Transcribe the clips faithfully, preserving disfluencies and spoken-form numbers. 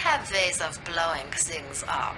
have ways of blowing things up.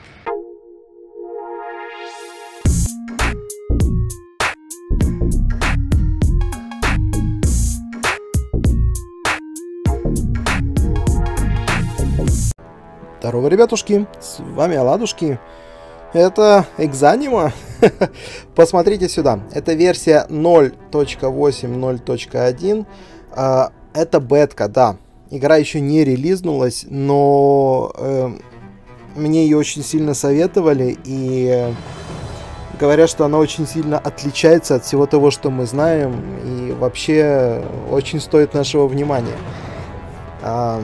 Здорово, ребятушки, с вами Оладушки. Это Экзанима. Посмотрите сюда. Это версия ноль точка восемь ноль точка один. Это бетка, да. Игра еще не релизнулась, но э, мне ее очень сильно советовали. И э, говорят, что она очень сильно отличается от всего того, что мы знаем. И вообще очень стоит нашего внимания. А,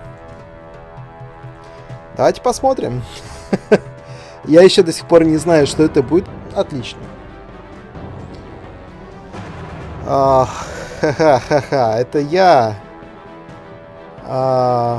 давайте посмотрим. Я еще до сих пор не знаю, что это будет. Отлично. Ха-ха-ха-ха, это я. А...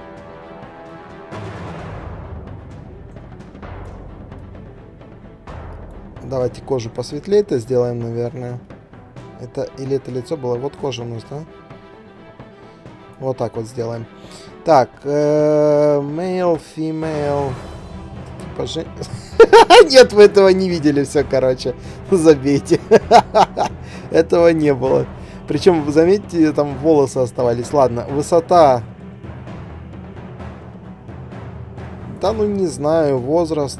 Давайте кожу посветлее-то сделаем, наверное. Это или это лицо было? Вот кожа у нас, да? Вот так вот сделаем. Так, male, female. Пожи... Нет, вы этого не видели, все, короче. Забейте. Этого не было. Причем, заметьте, там волосы оставались. Ладно, высота. Да, ну не знаю, возраст.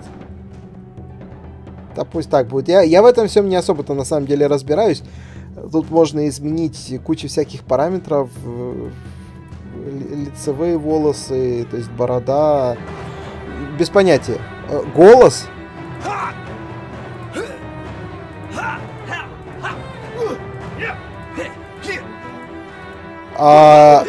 Да пусть так будет. Я, я в этом всем не особо-то на самом деле разбираюсь. Тут можно изменить кучу всяких параметров. Лицевые волосы, то есть борода. Без понятия. Голос. А...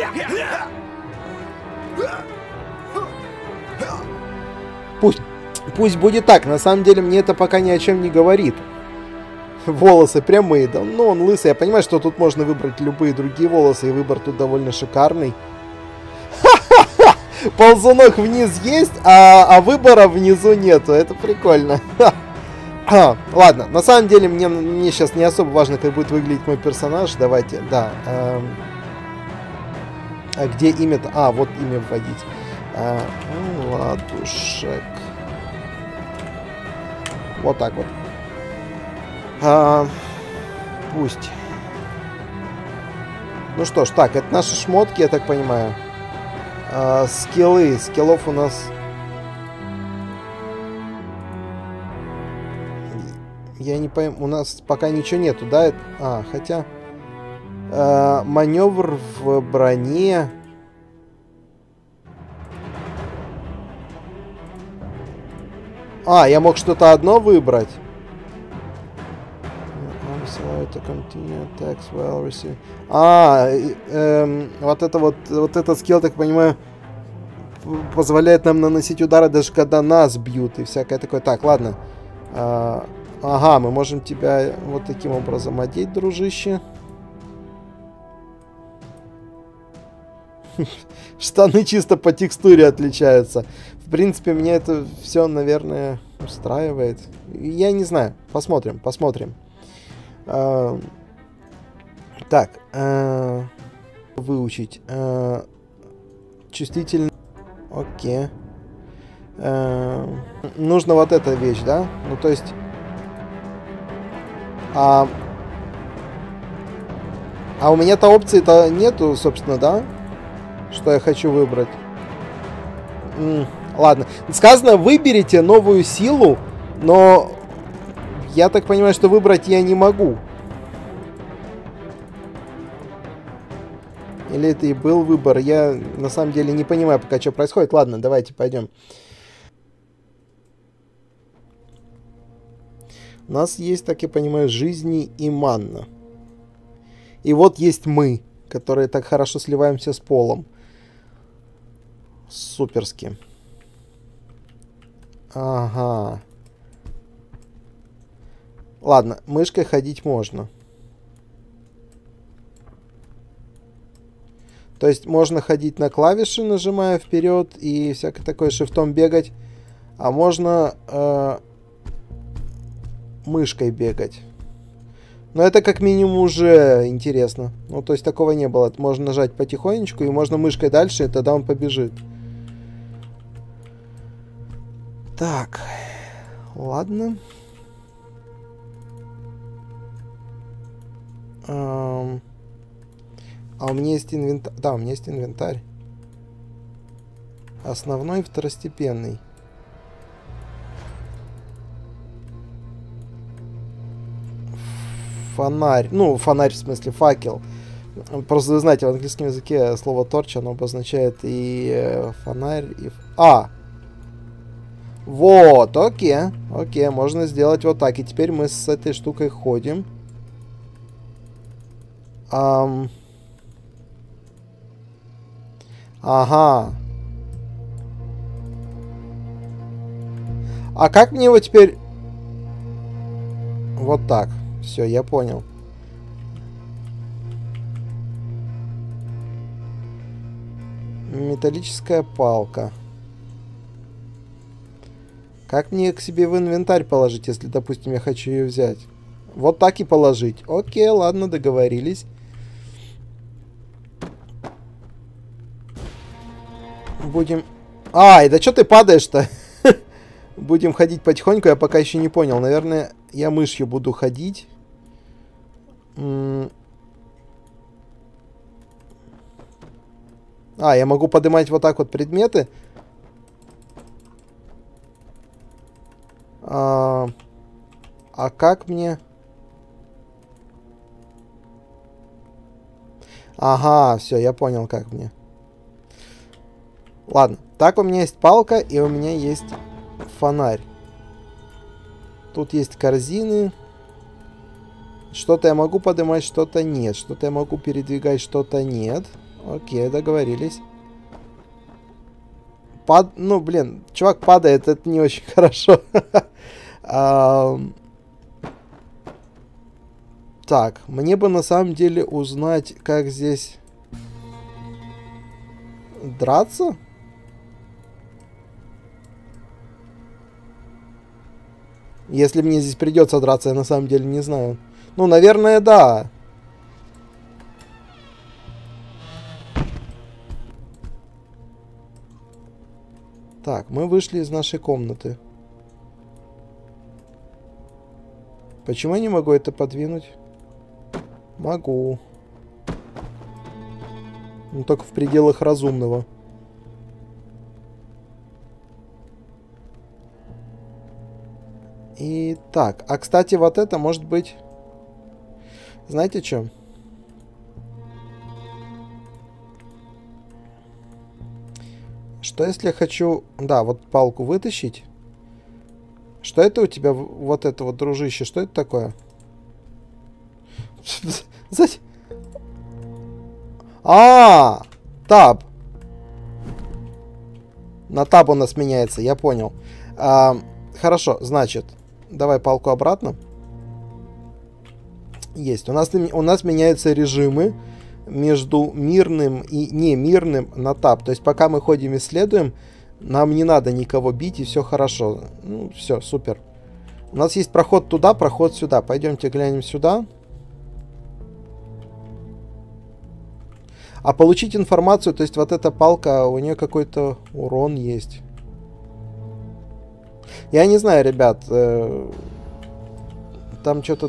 Пусть, пусть будет так. На самом деле мне это пока ни о чем не говорит. Волосы прямые, да, ну он лысый. Я понимаю, что тут можно выбрать любые другие волосы, и выбор тут довольно шикарный. Ползунок вниз есть, а, а выбора внизу нету. Это прикольно. Ладно, на самом деле мне, мне сейчас не особо важно, как будет выглядеть мой персонаж. Давайте, да. Эм, а где имя-то? А, вот имя вводить. А, Ладушек. Вот так вот. А, пусть. Ну что ж, так, это наши шмотки, я так понимаю. А, скиллы. Скиллов у нас... Я не пойму, у нас пока ничего нету, да? А, хотя... А, маневр в броне... А, я мог что-то одно выбрать. А, эм, вот это вот, вот этот скилл, так понимаю, позволяет нам наносить удары, даже когда нас бьют и всякое такое. Так, ладно. А, ага, мы можем тебя вот таким образом одеть, дружище. Штаны чисто по текстуре отличаются. В принципе, меня это все, наверное, устраивает. Я не знаю. Посмотрим, посмотрим. А, так. А, выучить. А, чувствительный. Окей. А, нужно вот эта вещь, да? Ну, то есть... А, а у меня-то опции-то нету, собственно, да? Что я хочу выбрать. М, ладно. Сказано, выберите новую силу, но я так понимаю, что выбрать я не могу. Или это и был выбор? Я на самом деле не понимаю пока, что происходит. Ладно, давайте пойдем. У нас есть, так я понимаю, жизни и манна. И вот есть мы, которые так хорошо сливаемся с полом. Суперски. Ага. Ладно, мышкой ходить можно. То есть можно ходить на клавиши, нажимая вперед, и всякое такое, шифтом бегать. А можно э, мышкой бегать. Но это как минимум уже интересно. Ну, то есть такого не было. Можно нажать потихонечку, и можно мышкой дальше, и тогда он побежит. Так, ладно. Um, а у меня есть инвентарь. Да, у меня есть инвентарь. Основной и второстепенный. Фонарь. Ну, фонарь в смысле факел. Просто вы знаете, в английском языке слово торч, оно обозначает и э, фонарь, и... А! Вот, окей. Окей, можно сделать вот так. И теперь мы с этой штукой ходим. Ам... Ага. А как мне его теперь... Вот так. Все, я понял. Металлическая палка. Как мне к себе в инвентарь положить, если, допустим, я хочу ее взять? Вот так и положить. Окей, ладно, договорились. Будем... Ай, да что ты падаешь-то? Будем ходить потихоньку, я пока еще не понял. Наверное, я мышью буду ходить. А, я могу поднимать вот так вот предметы. А, а как мне... Ага, все, я понял, как мне. Ладно, так у меня есть палка, и у меня есть фонарь. Тут есть корзины. Что-то я могу поднимать, что-то нет. Что-то я могу передвигать, что-то нет. Окей, договорились. Пад... Ну, блин, чувак падает, это не очень хорошо. Так, мне бы на самом деле узнать, как здесь драться. Если мне здесь придется драться, я на самом деле не знаю. Ну, наверное, да. Так, мы вышли из нашей комнаты. Почему я не могу это подвинуть? Могу. Ну, только в пределах разумного. И так, а кстати, вот это может быть... Знаете что? Что если я хочу... Да, вот палку вытащить. Что это у тебя, вот это вот, дружище? Что это такое? А, таб. На таб у нас меняется, я понял. А, хорошо, значит, давай палку обратно. Есть. У нас, у нас меняются режимы между мирным и немирным на таб. То есть пока мы ходим исследуем, нам не надо никого бить, и все хорошо. Ну, все, супер. У нас есть проход туда, проход сюда. Пойдемте глянем сюда. А получить информацию, то есть вот эта палка, у нее какой-то урон есть. Я не знаю, ребят. Э, там что-то...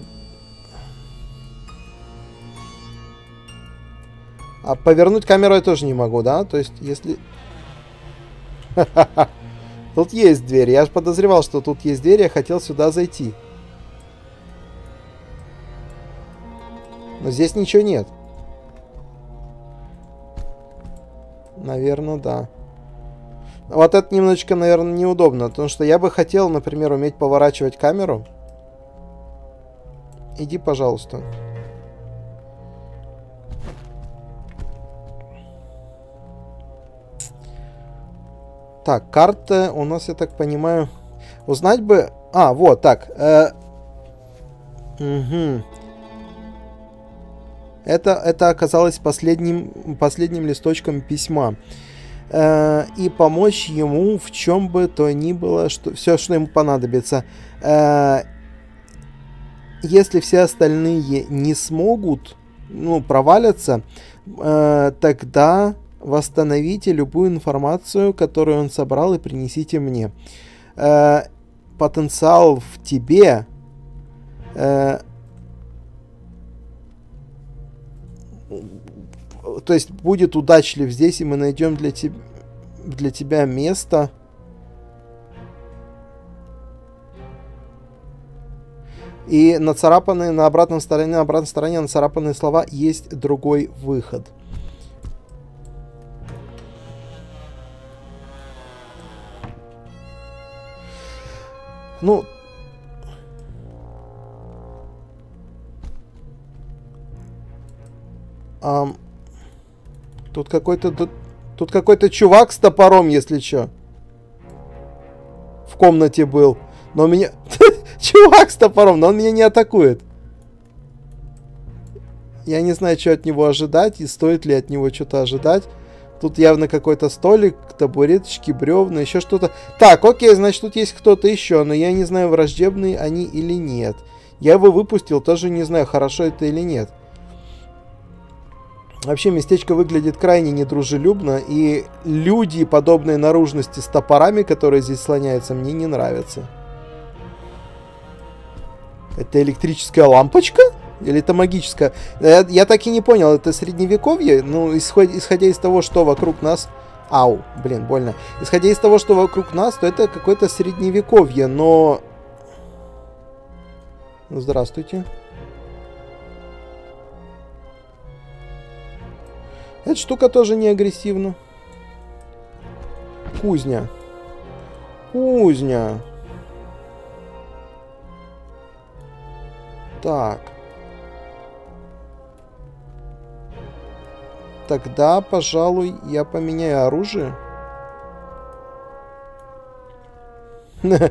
А повернуть камеру я тоже не могу, да? То есть, если... Тут есть дверь. Я же подозревал, что тут есть дверь. Я хотел сюда зайти. Но здесь ничего нет. Наверное, да. Вот это немножечко, наверное, неудобно. Потому что я бы хотел, например, уметь поворачивать камеру. Иди, пожалуйста. Так, карта у нас, я так понимаю... Узнать бы... А, вот, так. Э... Угу. Это, это оказалось последним, последним листочком письма. Э... И помочь ему в чем бы то ни было, что... все, что ему понадобится. Э... Если все остальные не смогут, ну, провалятся, э... тогда... Восстановите любую информацию, которую он собрал, и принесите мне. э, потенциал в тебе э, то есть будет удачлив здесь, и мы найдем для, te для тебя место. И нацарапанные на обратной стороне, на обратной стороне нацарапанные слова есть другой выход. Ну, ам, тут какой-то тут, тут какой-то чувак с топором, если чё, в комнате был, но у меня чувак с топором, но он меня не атакует. Я не знаю, что от него ожидать и стоит ли от него что-то ожидать. Тут явно какой-то столик, табуреточки, бревна, еще что-то. Так, окей, значит, тут есть кто-то еще, но я не знаю, враждебные они или нет. Я его выпустил, тоже не знаю, хорошо это или нет. Вообще, местечко выглядит крайне недружелюбно, и люди подобной наружности с топорами, которые здесь слоняются, мне не нравятся. Это электрическая лампочка? Или это магическая? Я, я так и не понял, это средневековье? Ну, исход, исходя из того, что вокруг нас... Ау, блин, больно. Исходя из того, что вокруг нас, то это какое-то средневековье, но... Здравствуйте. Эта штука тоже не агрессивна. Кузня. Кузня. Так. Тогда, пожалуй, я поменяю оружие. Ты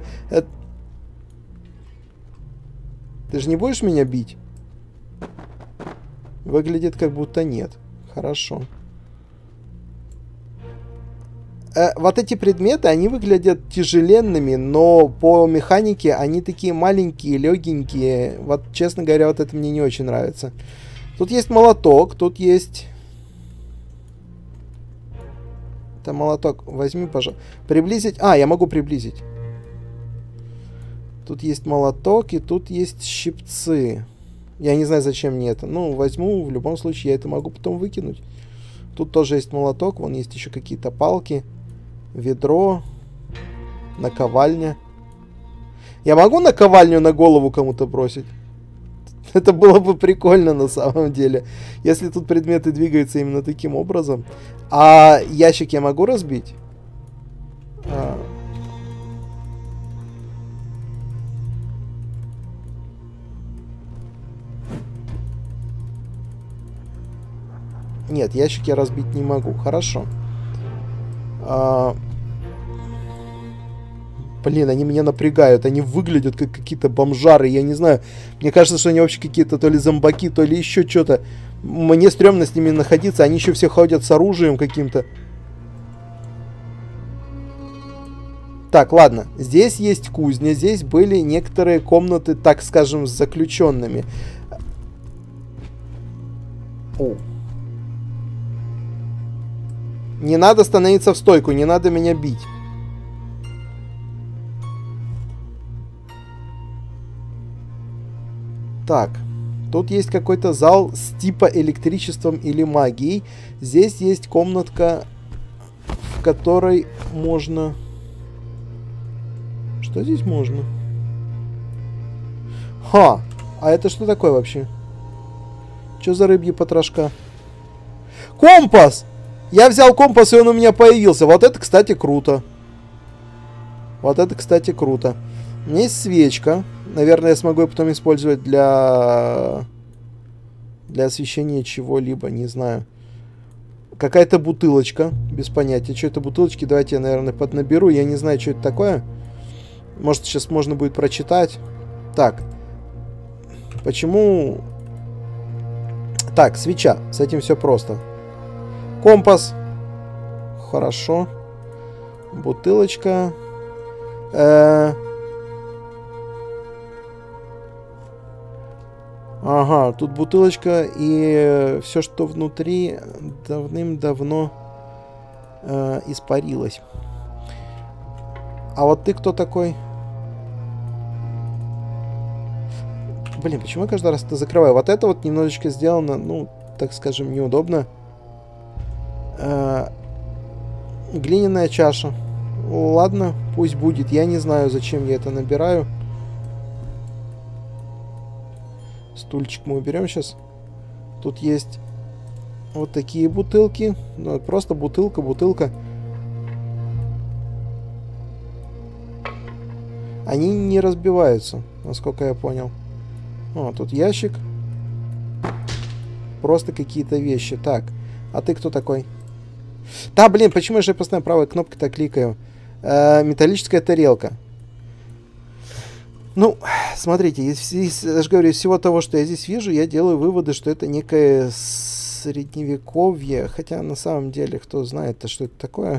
же не будешь меня бить? Выглядит, как будто нет. Хорошо. Э, вот эти предметы, они выглядят тяжеленными, но по механике они такие маленькие, легенькие. Вот, честно говоря, вот это мне не очень нравится. Тут есть молоток, тут есть... Это молоток. Возьми, пожалуйста. Приблизить... А, я могу приблизить. Тут есть молоток, и тут есть щипцы. Я не знаю, зачем мне это. Ну, возьму. В любом случае, я это могу потом выкинуть. Тут тоже есть молоток. Вон есть еще какие-то палки. Ведро. Наковальня. Я могу наковальню на голову кому-то бросить? Это было бы прикольно на самом деле. Если тут предметы двигаются именно таким образом. А ящик я могу разбить? А... Нет, ящик я разбить не могу. Хорошо. А... Блин, они меня напрягают. Они выглядят как какие-то бомжары. Я не знаю. Мне кажется, что они вообще какие-то то ли зомбаки, то ли еще что-то. Мне стрёмно с ними находиться. Они еще все ходят с оружием каким-то. Так, ладно. Здесь есть кузня. Здесь были некоторые комнаты, так скажем, с заключенными. О. Не надо становиться в стойку. Не надо меня бить. Так, тут есть какой-то зал с типа электричеством или магией. Здесь есть комнатка, в которой можно... Что здесь можно? Ха! А это что такое вообще? Что за рыбьи потрошка? Компас! Я взял компас, и он у меня появился. Вот это, кстати, круто. Вот это, кстати, круто. У меня есть свечка. Наверное, я смогу ее потом использовать для... Для освещения чего-либо, не знаю. Какая-то бутылочка. Без понятия, что это бутылочки. Давайте я, наверное, поднаберу. Я не знаю, что это такое. Может, сейчас можно будет прочитать. Так. Почему... Так, свеча. С этим все просто. Компас. Хорошо. Бутылочка. Э-э... Ага, тут бутылочка, и все, что внутри, давным-давно э, испарилось. А вот ты кто такой? Блин, почему я каждый раз это закрываю? Вот это вот немножечко сделано, ну, так скажем, неудобно. А, глиняная чаша. Ладно, пусть будет. Я не знаю, зачем я это набираю. Стульчик мы уберем сейчас. Тут есть вот такие бутылки. Ну, просто бутылка, бутылка. Они не разбиваются, насколько я понял. О, тут ящик. Просто какие-то вещи. Так, а ты кто такой? Да, блин, почему я же постоянно правой кнопкой-то кликаю? Э, металлическая тарелка. Ну, смотрите, из, из, я же говорю, из всего того, что я здесь вижу, я делаю выводы, что это некое средневековье. Хотя, на самом деле, кто знает-то, что это такое.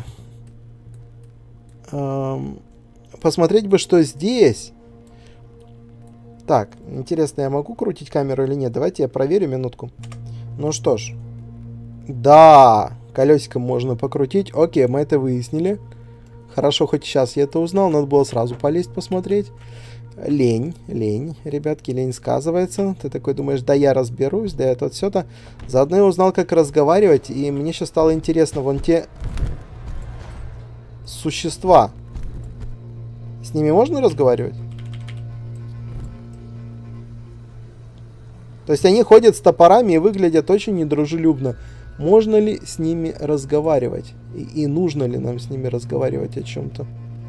Эм, посмотреть бы, что здесь. Так, интересно, я могу крутить камеру или нет? Давайте я проверю минутку. Ну что ж. Да, колесиком можно покрутить. Окей, мы это выяснили. Хорошо, хоть сейчас я это узнал. Надо было сразу полезть посмотреть. Лень, лень, ребятки, лень сказывается. Ты такой думаешь, да я разберусь, да это вот все-то. Заодно я узнал, как разговаривать. И мне сейчас стало интересно, вон те существа. С ними можно разговаривать? То есть они ходят с топорами и выглядят очень недружелюбно. Можно ли с ними разговаривать? И, и нужно ли нам с ними разговаривать о чем-то?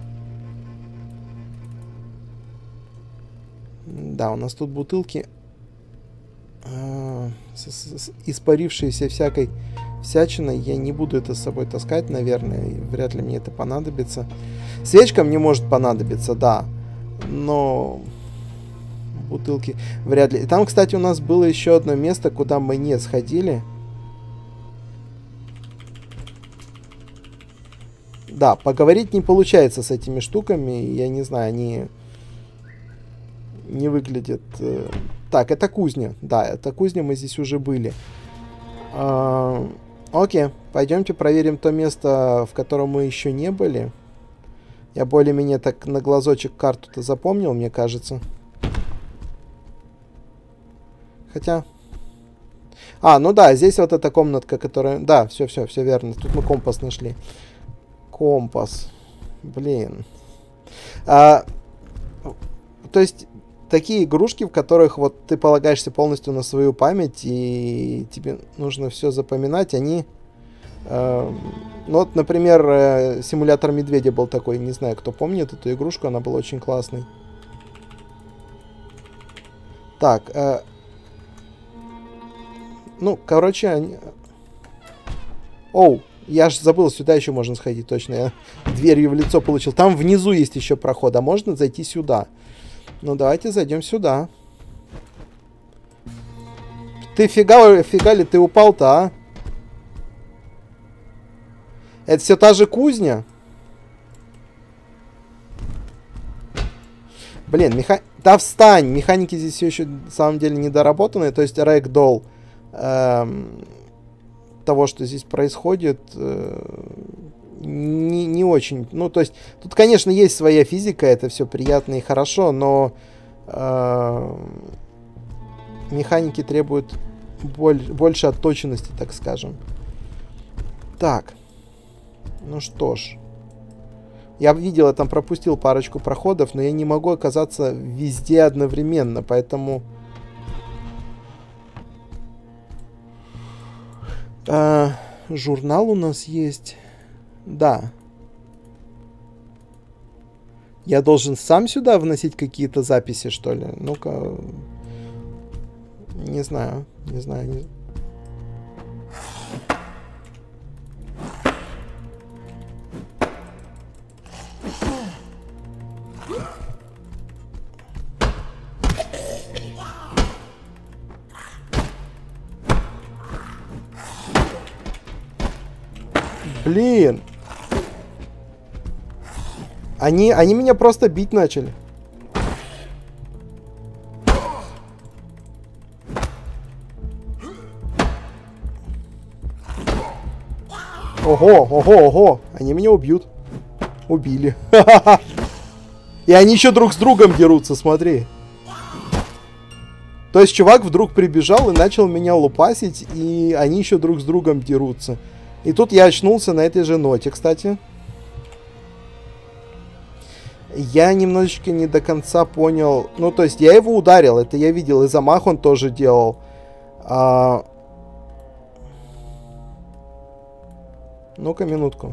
Да, у нас тут бутылки, э, с, с, с испарившиеся всякой всячиной. Я не буду это с собой таскать, наверное. Вряд ли мне это понадобится. Свечка мне может понадобиться, да. Но... бутылки вряд ли. И там, кстати, у нас было еще одно место, куда мы не сходили. Да, поговорить не получается с этими штуками. Я не знаю, они не выглядят... Так, это кузня. Да, это кузня, мы здесь уже были. А, окей, пойдемте проверим то место, в котором мы еще не были. Я более-менее так на глазочек карту-то запомнил, мне кажется. Хотя... А, ну да, здесь вот эта комнатка, которая... Да, все-все, все верно. Тут мы компас нашли. Компас. Блин. А, то есть, такие игрушки, в которых вот ты полагаешься полностью на свою память, и тебе нужно все запоминать, они... Э, ну вот, например, э, симулятор медведя был такой. Не знаю, кто помнит эту игрушку, она была очень классной. Так, э, ну, короче, они... Оу, я же забыл, сюда еще можно сходить, точно. Я дверью в лицо получил. Там внизу есть еще проход, а можно зайти сюда. Ну, давайте зайдем сюда. Ты фига, фига ли ты упал-то, а? Это все та же кузня? Блин, меха... Да встань! Механики здесь все еще, на самом деле, недоработанные. То есть, рэгдолл эм, того, что здесь происходит, э, не, не очень... Ну, то есть, тут, конечно, есть своя физика, это все приятно и хорошо, но э, механики требуют боль... больше отточенности, так скажем. Так. Ну что ж. Я видел, я там пропустил парочку проходов, но я не могу оказаться везде одновременно, поэтому... А, журнал у нас есть. Да. Я должен сам сюда вносить какие-то записи, что ли? Ну-ка... Не знаю, не знаю, не... Блин. Они, они меня просто бить начали. Ого, ого, ого. Они меня убьют. Убили. И они еще друг с другом дерутся, смотри. То есть чувак вдруг прибежал и начал меня лупасить, и они еще друг с другом дерутся. И тут я очнулся на этой же ноте, кстати. Я немножечко не до конца понял. Ну, то есть я его ударил, это я видел, и замах он тоже делал. А... Ну-ка, минутку.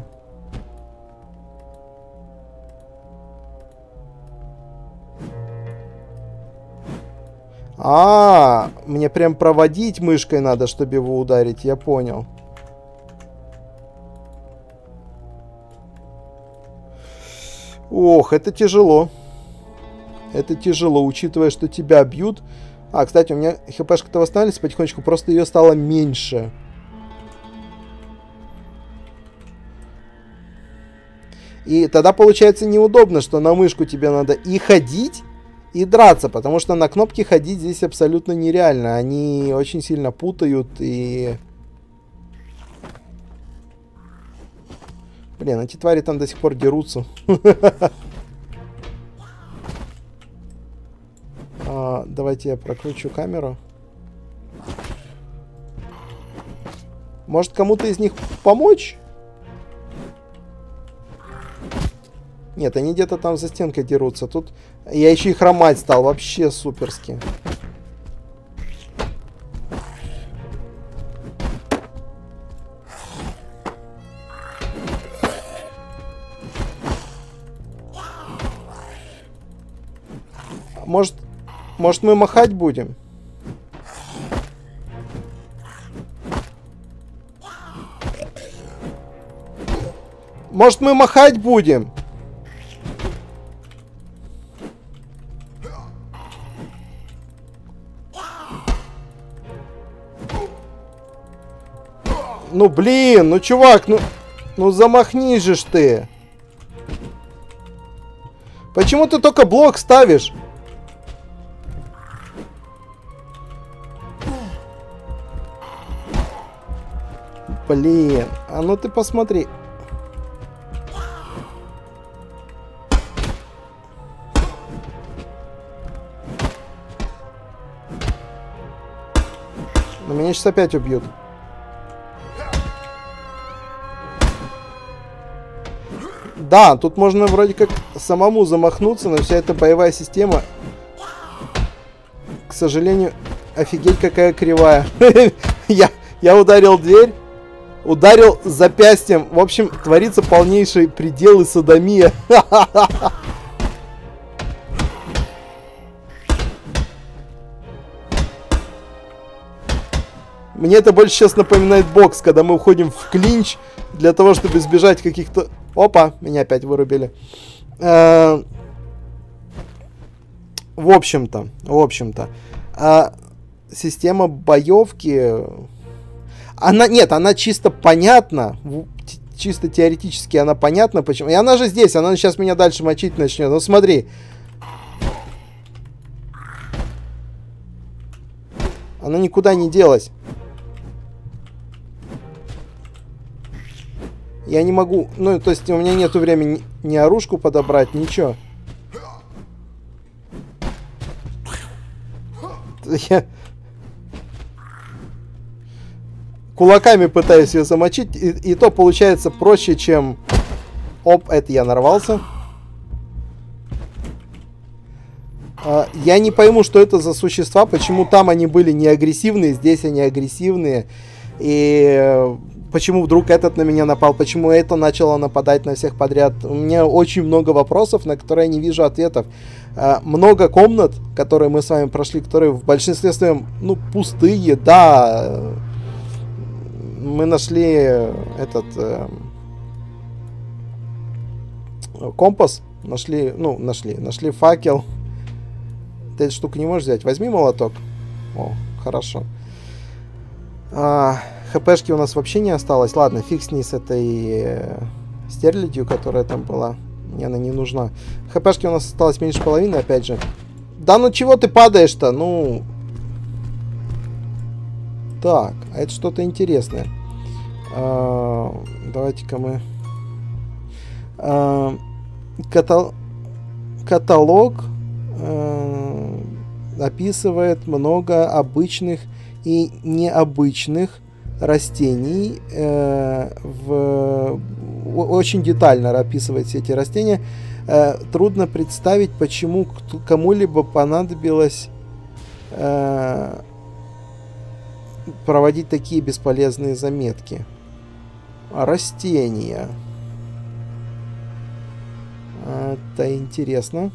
А, мне прям проводить мышкой надо, чтобы его ударить, я понял. Ох, это тяжело. Это тяжело, учитывая, что тебя бьют. А, кстати, у меня хпшка-то восстанавливается потихонечку, просто ее стало меньше. И тогда получается неудобно, что на мышку тебе надо и ходить, и драться, потому что на кнопки ходить здесь абсолютно нереально. Они очень сильно путают и... Блин, эти твари там до сих пор дерутся. а, давайте я прокручу камеру. Может, кому-то из них помочь? Нет, они где-то там за стенкой дерутся. Тут я еще и хромать стал. Вообще суперски. Может, может мы махать будем? Может мы махать будем? Ну блин, ну чувак, ну, ну замахнись же ж ты. Почему ты только блок ставишь? Блин, а ну ты посмотри. Но меня сейчас опять убьют. Да, тут можно вроде как самому замахнуться, но вся эта боевая система, к сожалению, офигеть какая кривая. я, я ударил дверь, ударил запястьем. В общем, творится полнейший предел и содомия. Мне это больше сейчас напоминает бокс, когда мы уходим в клинч для того, чтобы избежать каких-то... Опа, меня опять вырубили. Э-э- в общем-то, в общем-то, э- система боевки... Она, нет, она чисто понятна, чисто теоретически она понятна, почему. И она же здесь, она сейчас меня дальше мочить начнет. Ну смотри. Она никуда не делась. Я не могу, ну, то есть у меня нету времени ни оружку подобрать, ничего. Я кулаками пытаюсь ее замочить, и, и то получается проще, чем... Оп, это я нарвался. А, я не пойму, что это за существа, почему там они были не агрессивные, здесь они агрессивные. И... Почему вдруг этот на меня напал? Почему это начало нападать на всех подряд? У меня очень много вопросов, на которые я не вижу ответов. А, много комнат, которые мы с вами прошли, которые в большинстве своем, ну, пустые, да. Мы нашли этот э, компас. Нашли, ну, нашли. Нашли факел. Ты эту штуку не можешь взять? Возьми молоток. О, хорошо. А... ХПшки у нас вообще не осталось. Ладно, фиг с ней с этой э, стерлядью, которая там была. Мне она не нужна. ХПшки у нас осталось меньше половины, опять же. Да ну чего ты падаешь-то? Ну... Так, а это что-то интересное. А, давайте-ка мы... А, катал... каталог э, описывает много обычных и необычных растений. Э, в, очень детально описывает все эти растения. Э, трудно представить, почему кому-либо понадобилось э, проводить такие бесполезные заметки. Растения. Это интересно.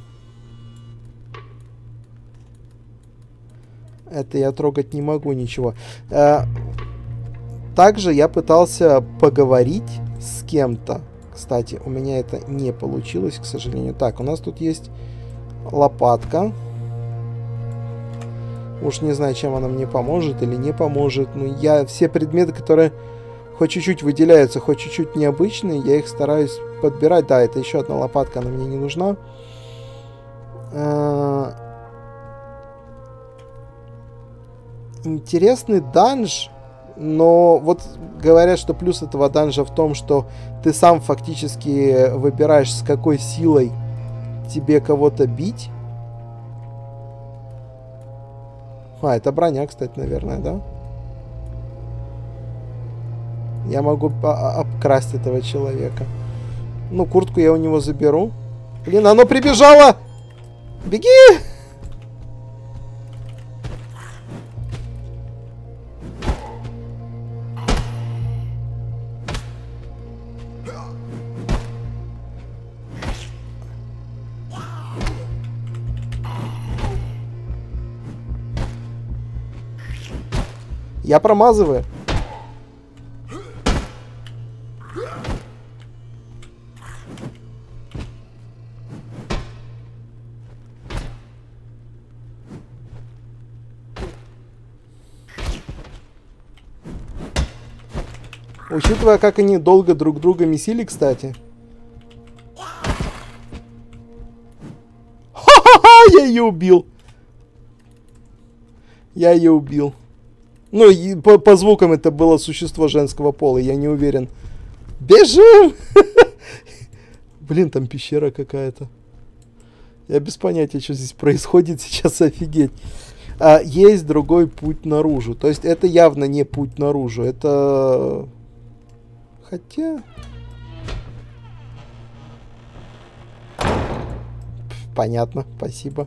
Это я трогать не могу ничего. Также я пытался поговорить с кем-то. Кстати, у меня это не получилось, к сожалению. Так, у нас тут есть лопатка. Уж не знаю, чем она мне поможет или не поможет. Но я все предметы, которые хоть чуть-чуть выделяются, хоть чуть-чуть необычные, я их стараюсь подбирать. Да, это еще одна лопатка, она мне не нужна. Интересный данж. Но вот говорят, что плюс этого данжа в том, что ты сам фактически выбираешь, с какой силой тебе кого-то бить. А, это броня, кстати, наверное, да? Я могу обкрасть этого человека. Ну, куртку я у него заберу. Блин, оно прибежало! Беги! Я промазываю. Учитывая, как они долго друг друга месили, кстати. Ха-ха-ха! Я ее убил. Я ее убил. Ну, и по, по звукам это было существо женского пола, я не уверен. Бежим! Блин, там пещера какая-то. Я без понятия, что здесь происходит сейчас, офигеть. А, есть другой путь наружу. То есть это явно не путь наружу. Это... Хотя... Понятно, спасибо.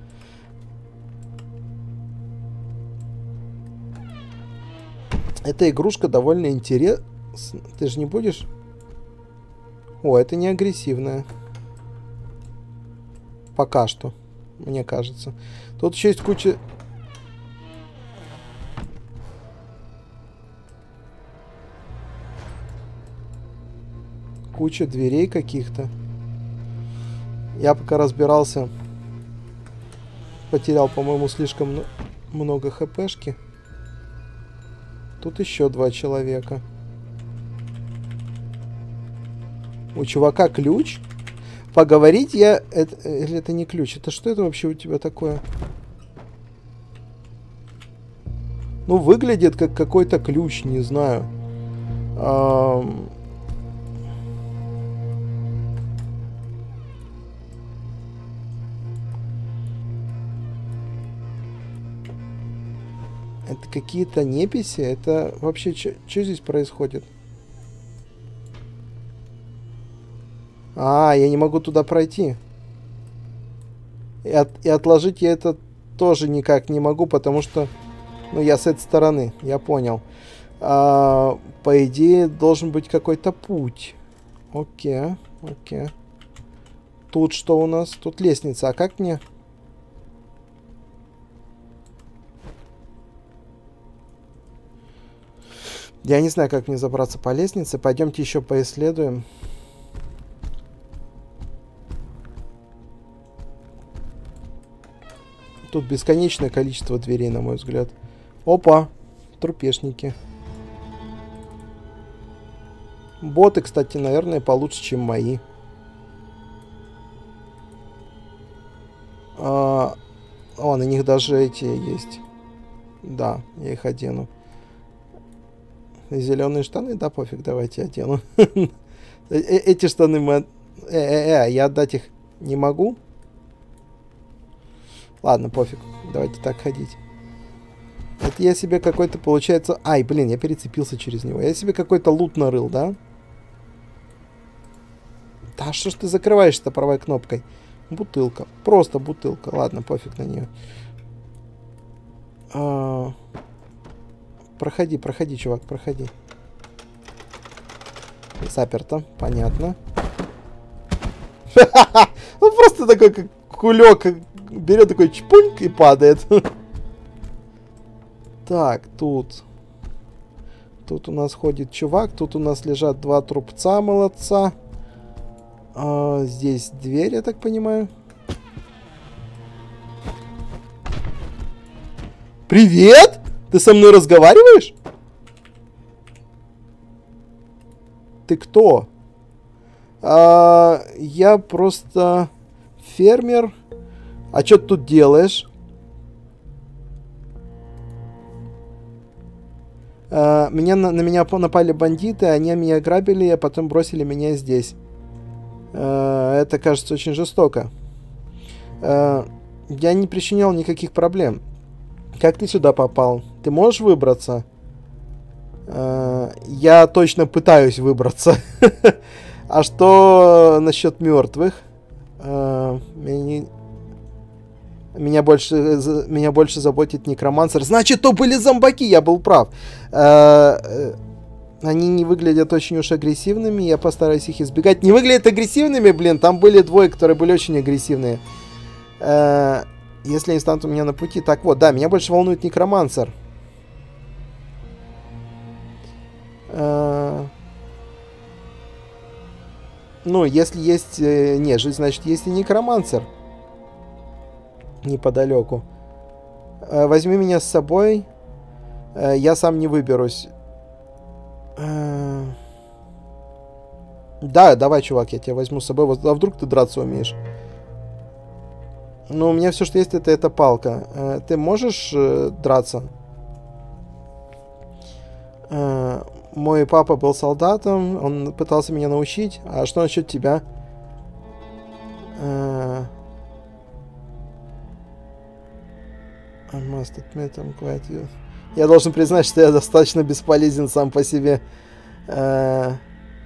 Эта игрушка довольно интересная. Ты же не будешь? О, это не агрессивная. Пока что, мне кажется. Тут еще есть куча... Куча дверей каких-то. Я пока разбирался, потерял, по-моему, слишком много хпшки. Тут еще два человека. У чувака ключ. Поговорить я... Это, или это не ключ? Это что это вообще у тебя такое? Ну, выглядит как какой-то ключ, не знаю. Ам... Это какие-то неписи? Это вообще что здесь происходит? А, я не могу туда пройти. И, от, и отложить я это тоже никак не могу, потому что... Ну, я с этой стороны, я понял. А, по идее, должен быть какой-то путь. Окей, окей. Тут что у нас? Тут лестница. А как мне... Я не знаю, как мне забраться по лестнице. Пойдемте еще поисследуем. Тут бесконечное количество дверей, на мой взгляд. Опа! Трупешники. Боты, кстати, наверное, получше, чем мои. А, о, на них даже эти есть. Да, я их одену. Зеленые штаны? Да, пофиг, давайте одену. Эти штаны мы... Э-э-э, я отдать их не могу. Ладно, пофиг. Давайте так ходить. Это я себе какой-то, получается... Ай, блин, я перецепился через него. Я себе какой-то лут нарыл, да? Да что ж ты закрываешься-то правой кнопкой? Бутылка. Просто бутылка. Ладно, пофиг на нее. А... Проходи, проходи, чувак, проходи. Заперто, понятно. Ну просто такой как кулек. Берет такой чпуньк и падает. Так, тут. Тут у нас ходит чувак. Тут у нас лежат два трупца молодца. А, здесь дверь, я так понимаю. Привет! Ты со мной разговариваешь? Ты кто? А, я просто фермер. А что ты тут делаешь? А, меня, на, на меня напали бандиты, они меня грабили, а потом бросили меня здесь. А, это кажется очень жестоко. А, я не причинял никаких проблем. Как ты сюда попал? Ты можешь выбраться? А, я точно пытаюсь выбраться. А что насчет мертвых? А, меня, меня, больше, меня больше заботит некромансер. Значит, то были зомбаки, я был прав. А, они не выглядят очень уж агрессивными, я постараюсь их избегать. Не выглядят агрессивными, блин, там были двое, которые были очень агрессивные. А, если они станут у меня на пути... Так вот, да, меня больше волнует некромансер. А... Ну, если есть э, нежить, значит, есть и некромансер. Неподалеку. А, возьми меня с собой. А, я сам не выберусь. А... Да, давай, чувак, я тебя возьму с собой. А вдруг ты драться умеешь? Ну, у меня все, что есть, это эта палка. А, ты можешь э, драться? А... Мой папа был солдатом, он пытался меня научить. А что насчет тебя? Uh, I must admit I'm quite you. Я должен признать, что я достаточно бесполезен сам по себе. Uh,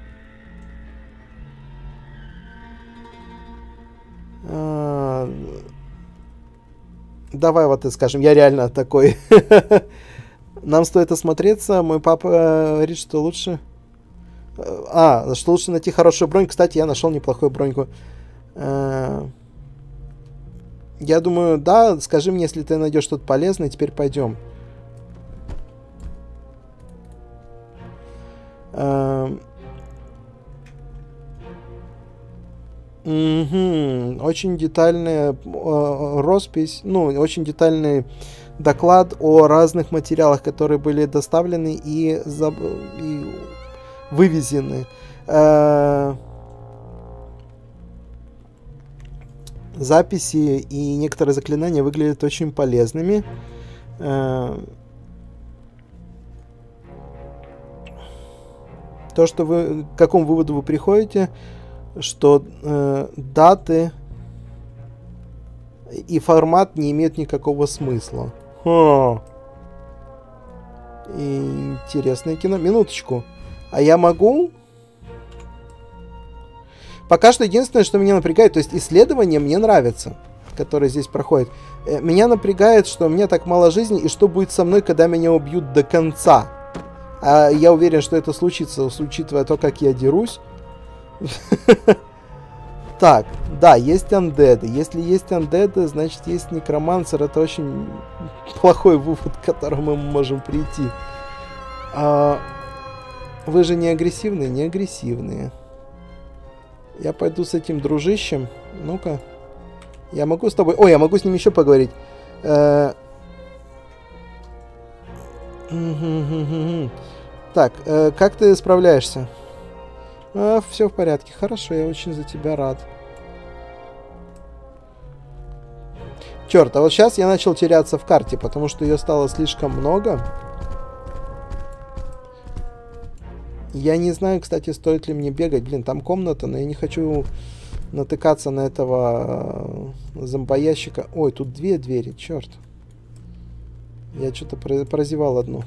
uh, давай вот и скажем, я реально такой. Нам стоит осмотреться. Мой папа говорит, что лучше... А, что лучше найти хорошую броньку. Кстати, я нашел неплохую броньку. Я думаю, да, скажи мне, если ты найдешь что-то полезное. Теперь пойдем. Угу. Очень детальная роспись. Ну, очень детальный доклад о разных материалах, которые были доставлены и, заб... и вывезены. Э... Записи и некоторые заклинания выглядят очень полезными. Э... То, что вы... К какому выводу вы приходите, что э, даты и формат не имеют никакого смысла. Ха. Интересное кино. Минуточку. А я могу? Пока что единственное, что меня напрягает, то есть исследования мне нравятся, которые здесь проходят. Меня напрягает, что у меня так мало жизни, и что будет со мной, когда меня убьют до конца. А я уверен, что это случится, учитывая то, как я дерусь. Так, да, есть андеды. Если есть андеды, значит есть некромансер. Это очень плохой вывод, к которому мы можем прийти. А, вы же не агрессивные? Не агрессивные. Я пойду с этим дружищем. Ну-ка. Я могу с тобой... Ой, я могу с ним еще поговорить. Э... Так, э, как ты справляешься? А, все в порядке. Хорошо, я очень за тебя рад. Черт, а вот сейчас я начал теряться в карте, потому что ее стало слишком много. Я не знаю, кстати, стоит ли мне бегать. Блин, там комната, но я не хочу натыкаться на этого зомбоящика. Ой, тут две двери, черт. Я что-то прозевал одну.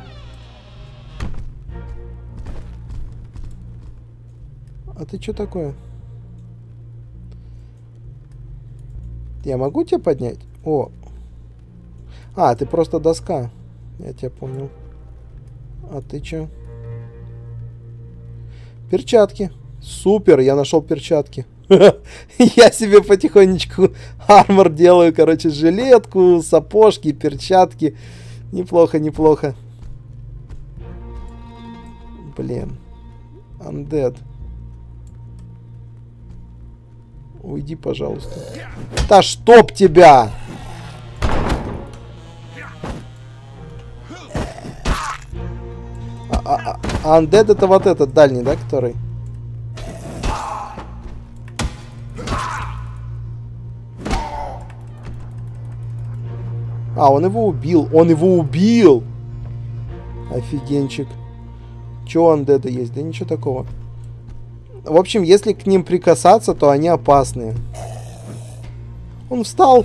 А ты что такое? Я могу тебя поднять? О. А, ты просто доска. Я тебя понял. А ты что? Перчатки. Супер, я нашел перчатки. Я себе потихонечку армор делаю, короче, жилетку, сапожки, перчатки. Неплохо, неплохо. Блин. Undead. Уйди, пожалуйста. Да чтоб тебя! А, а, а Undead это вот этот дальний, да, который? А, он его убил. Он его убил! Офигенчик. Чё у Undead есть? Да ничего такого. В общем, если к ним прикасаться, то они опасные. Он встал.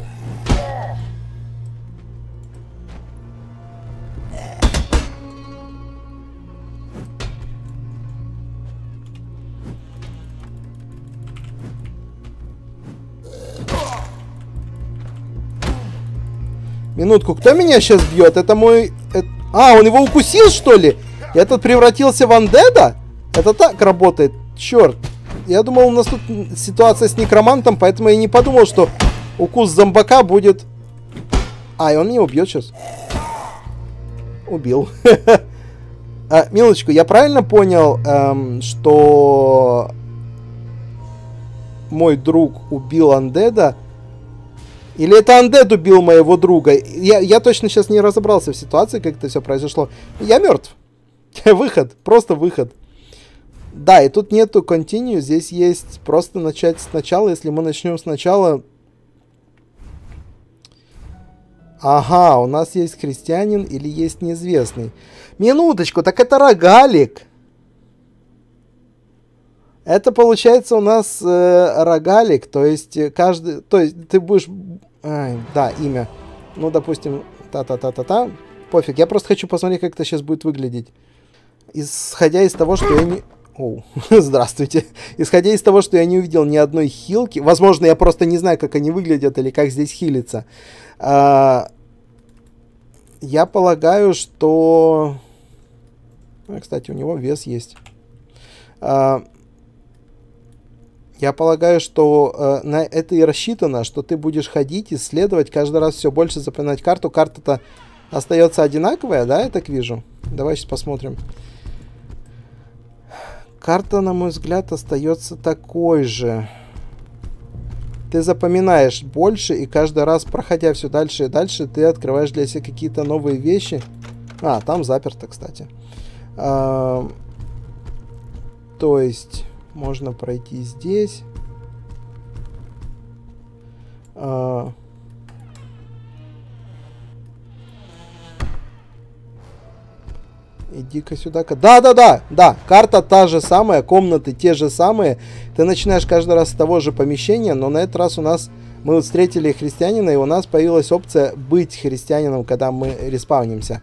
Минутку, кто меня сейчас бьет? Это мой... Это... А, он его укусил, что ли? Этот превратился в андеда? Это так работает? Черт. Я думал, у нас тут ситуация с некромантом, поэтому я не подумал, что укус зомбака будет... А, и он меня убьет сейчас. Убил. а, Милочку, я правильно понял, эм, что мой друг убил андеда? Или это андед убил моего друга? Я, я точно сейчас не разобрался в ситуации, как это все произошло. Я мертв. Выход. Просто выход. Да, и тут нету continue. Здесь есть просто начать сначала. Если мы начнем сначала... Ага, у нас есть христианин или есть неизвестный. Минуточку, так это рогалик. Это получается у нас э, рогалик, то есть каждый, то есть ты будешь, ай, да, имя, ну допустим, та-та-та-та-та, пофиг, я просто хочу посмотреть, как это сейчас будет выглядеть, исходя из того, что я не, оу, здравствуйте, исходя из того, что я не увидел ни одной хилки, возможно, я просто не знаю, как они выглядят или как здесь хилиться, а, я полагаю, что, а, кстати, у него вес есть. А, Я полагаю, что э, на это и рассчитано, что ты будешь ходить, исследовать, каждый раз все больше запоминать карту. Карта-то остается одинаковая, да, я так вижу? Давай сейчас посмотрим. Карта, на мой взгляд, остается такой же. Ты запоминаешь больше, и каждый раз, проходя все дальше и дальше, ты открываешь для себя какие-то новые вещи. А, там заперто, кстати. А, то есть... Можно пройти здесь. А... Иди-ка сюда-ка. Да-да-да! Да! Карта та же самая, комнаты те же самые. Ты начинаешь каждый раз с того же помещения, но на этот раз у нас... Мы вот встретили христианина, и у нас появилась опция быть христианином, когда мы респаунимся.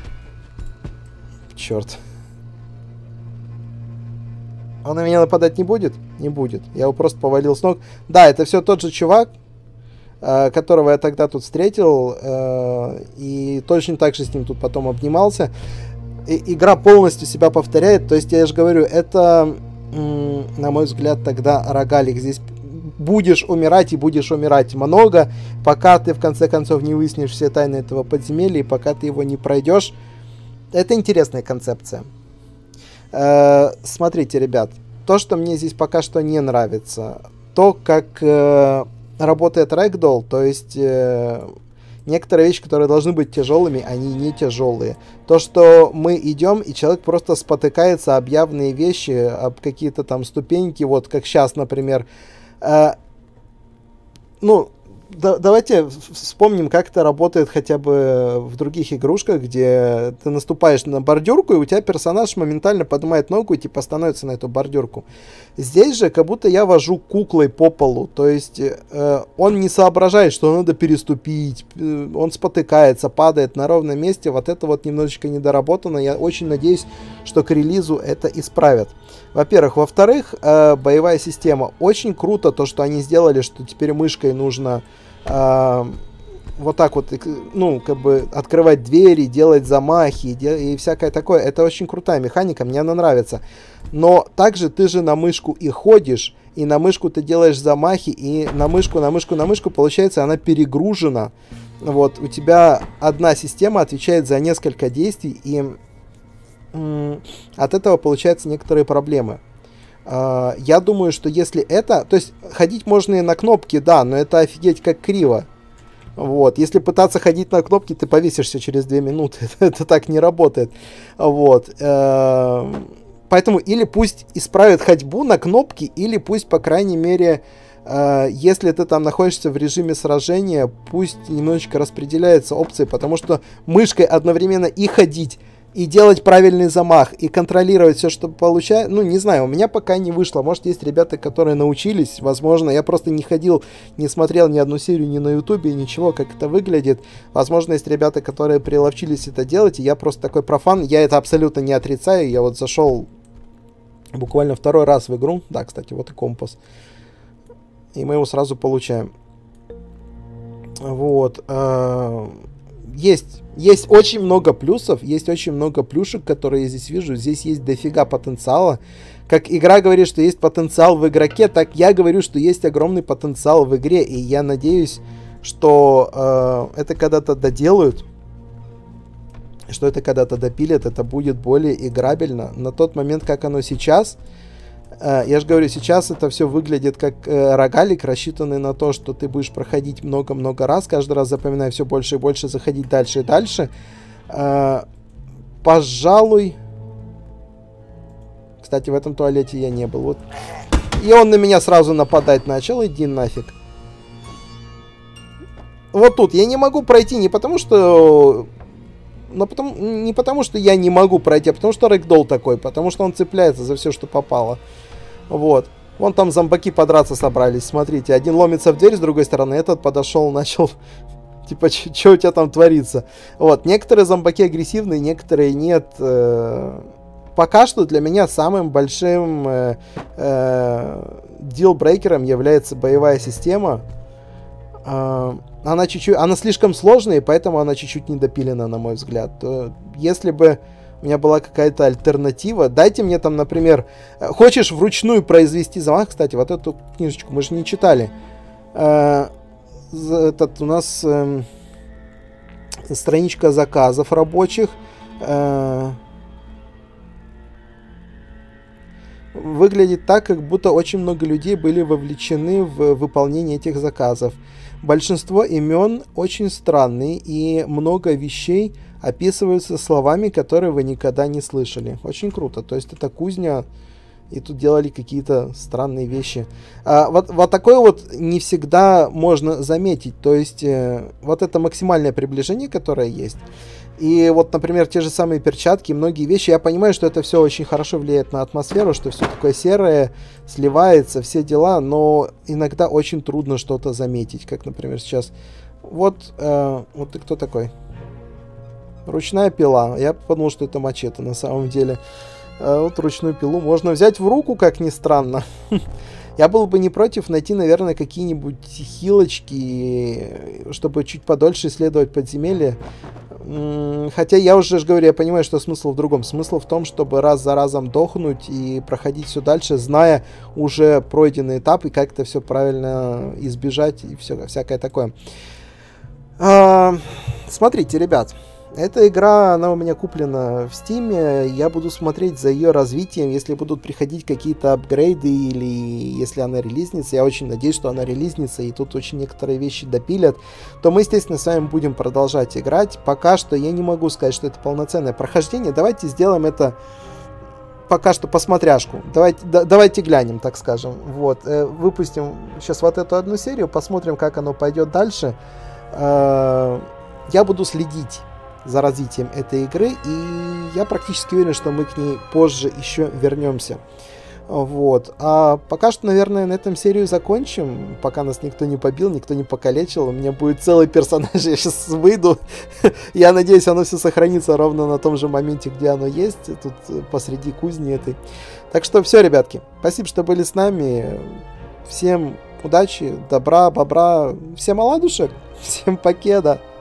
Черт. Он на меня нападать не будет? Не будет. Я его просто повалил с ног. Да, это все тот же чувак, э, которого я тогда тут встретил. Э, и точно так же с ним тут потом обнимался. И, игра полностью себя повторяет. То есть, я же говорю, это, м, на мой взгляд, тогда рогалик. Здесь будешь умирать и будешь умирать много, пока ты в конце концов не выяснишь все тайны этого подземелья, и пока ты его не пройдешь. Это интересная концепция. Смотрите, ребят, то, что мне здесь пока что не нравится, то, как э, работает Ragdoll, то есть э, некоторые вещи, которые должны быть тяжелыми, они не тяжелые. То, что мы идем, и человек просто спотыкается об явные вещи, об какие-то там ступеньки, вот как сейчас, например. Э, ну, да, давайте вспомним, как это работает хотя бы в других игрушках, где ты наступаешь на бордюрку, и у тебя персонаж моментально поднимает ногу и типа становится на эту бордюрку. Здесь же как будто я вожу куклой по полу, то есть э, он не соображает, что надо переступить, э, он спотыкается, падает на ровном месте, вот это вот немножечко недоработано, я очень надеюсь, что к релизу это исправят. Во-первых. Во-вторых, э, боевая система. Очень круто то, что они сделали, что теперь мышкой нужно э, вот так вот, ну, как бы открывать двери, делать замахи и, де- и всякое такое. Это очень крутая механика, мне она нравится. Но также ты же на мышку и ходишь, и на мышку ты делаешь замахи, и на мышку, на мышку, на мышку, получается, она перегружена. Вот, у тебя одна система отвечает за несколько действий, и от этого получаются некоторые проблемы. Я думаю, что если это... То есть ходить можно и на кнопки, да, но это офигеть как криво. Вот. Если пытаться ходить на кнопки, ты повесишься через две минуты. Это так не работает. Вот. Поэтому или пусть исправят ходьбу на кнопки, или пусть, по крайней мере, если ты там находишься в режиме сражения, пусть немножечко распределяются опции, потому что мышкой одновременно и ходить, и делать правильный замах, и контролировать все, что получается. Ну, не знаю, у меня пока не вышло. Может, есть ребята, которые научились. Возможно, я просто не ходил, не смотрел ни одну серию ни на ютубе, ничего, как это выглядит. Возможно, есть ребята, которые приловчились это делать, и я просто такой профан. Я это абсолютно не отрицаю. Я вот зашел буквально второй раз в игру. Да, кстати, вот и компас. И мы его сразу получаем. Вот. Есть, есть очень много плюсов, есть очень много плюшек, которые я здесь вижу. Здесь есть дофига потенциала. Как игра говорит, что есть потенциал в игроке, так я говорю, что есть огромный потенциал в игре. И я надеюсь, что э, это когда-то доделают, что это когда-то допилят, это будет более играбельно. На тот момент, как оно сейчас... Я же говорю, сейчас это все выглядит как э, рогалик, рассчитанный на то, что ты будешь проходить много-много раз, каждый раз запоминая все больше и больше, заходить дальше и дальше. Э, пожалуй... Кстати, в этом туалете я не был. Вот. И он на меня сразу нападать начал. Иди нафиг. Вот тут я не могу пройти не потому, что... Но потому, не потому, что я не могу пройти, а потому, что рэгдолл такой. Потому что он цепляется за все, что попало. Вот. Вон там зомбаки подраться собрались. Смотрите, один ломится в дверь с другой стороны. Этот подошел, начал... Типа, что у тебя там творится? Вот. Некоторые зомбаки агрессивные, некоторые нет. Пока что для меня самым большим дилбрейкером является боевая система. Она чуть-чуть, она слишком сложная, и поэтому она чуть-чуть недопилена, на мой взгляд. Если бы у меня была какая-то альтернатива, дайте мне там, например, хочешь вручную произвести замах, кстати, вот эту книжечку мы же не читали. Этот у нас страничка заказов рабочих. Выглядит так, как будто очень много людей были вовлечены в выполнение этих заказов. Большинство имен очень странные, и много вещей описываются словами, которые вы никогда не слышали. Очень круто. То есть это кузня, и тут делали какие-то странные вещи. А, вот, вот такое вот не всегда можно заметить. То есть э, вот это максимальное приближение, которое есть. И вот, например, те же самые перчатки, многие вещи, я понимаю, что это все очень хорошо влияет на атмосферу, что все такое серое, сливается, все дела, но иногда очень трудно что-то заметить, как, например, сейчас. Вот, э, вот ты кто такой? Ручная пила. Я подумал, что это мачете на самом деле. Э, вот ручную пилу можно взять в руку, как ни странно. Я был бы не против найти, наверное, какие-нибудь хилочки, чтобы чуть подольше исследовать подземелье. Хотя я уже же говорю, я понимаю, что смысл в другом. Смысл в том, чтобы раз за разом дохнуть и проходить все дальше, зная уже пройденный этап и как это все правильно избежать и все, всякое такое. А, смотрите, ребят. Эта игра, она у меня куплена в Steam. Я буду смотреть за ее развитием, если будут приходить какие-то апгрейды или если она релизнится. Я очень надеюсь, что она релизнится и тут очень некоторые вещи допилят. То мы, естественно, с вами будем продолжать играть. Пока что я не могу сказать, что это полноценное прохождение. Давайте сделаем это пока что посмотряшку. Давайте, да, давайте глянем, так скажем. Вот, э, выпустим сейчас вот эту одну серию, посмотрим, как оно пойдет дальше. Э, я буду следить за развитием этой игры, и я практически уверен, что мы к ней позже еще вернемся. Вот. А пока что, наверное, на этом серию закончим, пока нас никто не побил, никто не покалечил. У меня будет целый персонаж, я сейчас выйду. Я надеюсь, оно все сохранится ровно на том же моменте, где оно есть, тут посреди кузни этой. Так что все, ребятки, спасибо, что были с нами. Всем удачи, добра, бобра, всем оладушек, всем покеда.